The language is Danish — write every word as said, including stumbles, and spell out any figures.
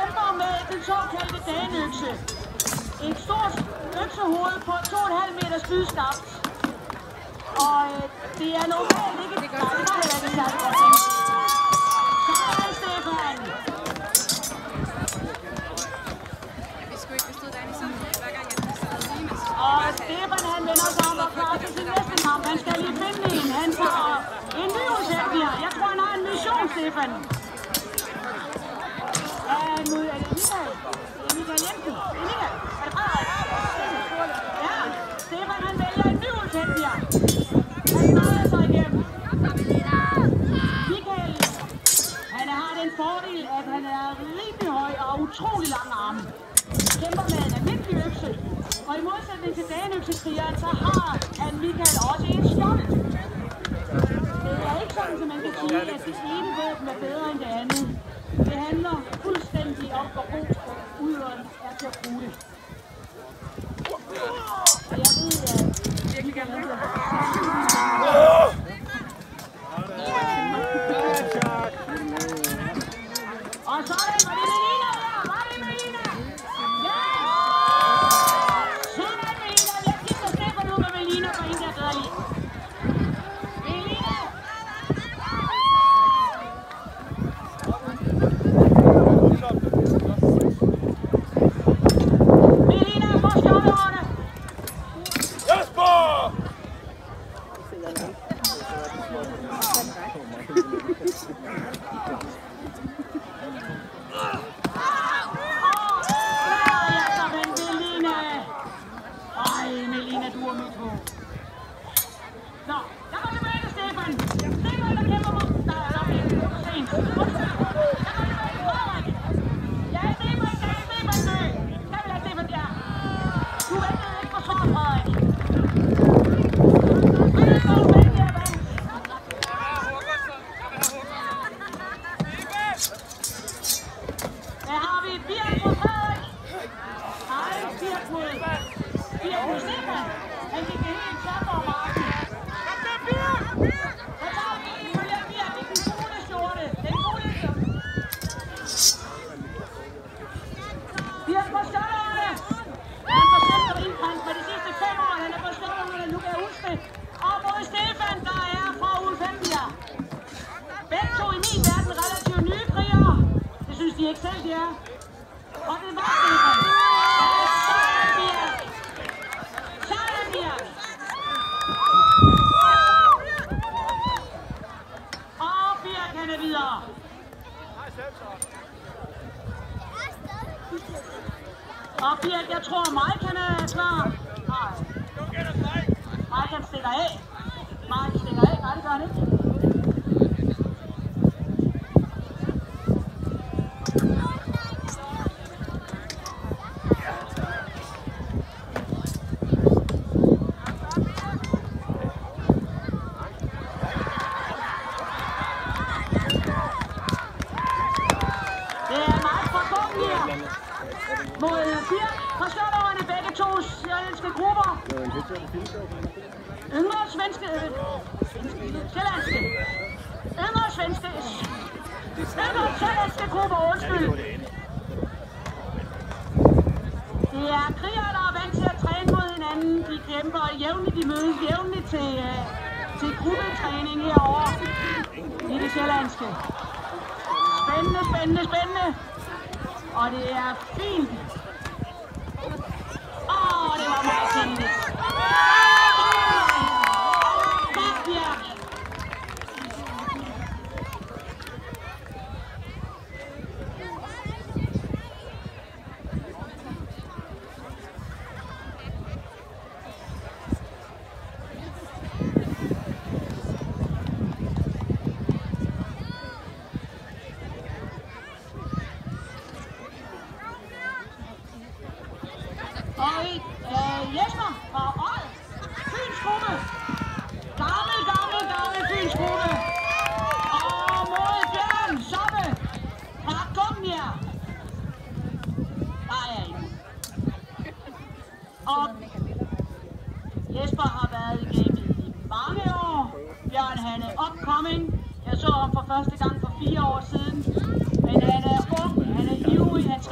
kæmper med den såkaldte dagenøkse. Et stort øksehoved på to komma fem meter spydskaft. Og øh, det er normalt ikke... Nej, det var heller ikke særlig godt tænkt. Så er det Stefan. Og Stefan han vender sig om og klar til sin næste kamp. Han skal lige finde en. Han tager en ny udsætning. Jeg tror, han har en mission, Stefan. Ja, nu er det Michael. Det er Michael Jensen. Det er Michael. Er det Frederik? Ja, Stefan han vælger en ny udsætning. Han drejer sig igennem. Michael, han har den fordel, at han er rimelig høj og utrolig lang arme. Kæmper med en almindelig økse. Og i modsætning til dagenøksekrigeren, så har han Michael også en skjold. Det er ikke sådan, at man kan sige, at det ene våben er bedre end det andet. Det handler fuldstændig om, hvor god udøveren er til at bruge det. Og jeg ved, at virkelig gerne vil have og så er det, var det Melina der? Var det Melina? Ja! Sådan er Melina. Jeg skifter Stefan ud med Melina for en, der bedre lige. Melina! Melina, hvor står du over det? Jesper! Ikke selv, de er. Og det var Stefan. Så er Birk. Så er Birk. Og Birk, han er videre. Og Birk, jeg tror Mike, han er klar. Nej. Mike, han stikker af. Mike stikker af. Nej, det gør han ikke. Mod Birk fra Størloverne, begge to sjællandske grupper. Yngre svenske... Sjællandske. Yngre svenske... Yngre sjællandske grupper, undskyld. Det er krigere, der er vant til at træne mod hinanden. De kæmper jævnligt, de mødes jævnligt til, uh, til gruppetræning herovre i det sjællandske. Spændende, spændende, spændende. Og det er fint. Åh, oh, det var meget tændigt. Tak, Birk. Og øh, Jesper fra Old, Fyns gruppe. Gammel, gammel, gammel Fyns gruppe. Og mod Bjørn Soppe fra Gumnjer. Der er en. Og Jesper har været i gamet i mange år. Bjørn, han er upcoming. Jeg så ham for første gang for fire år siden. Men han er ung, han er ivrig, han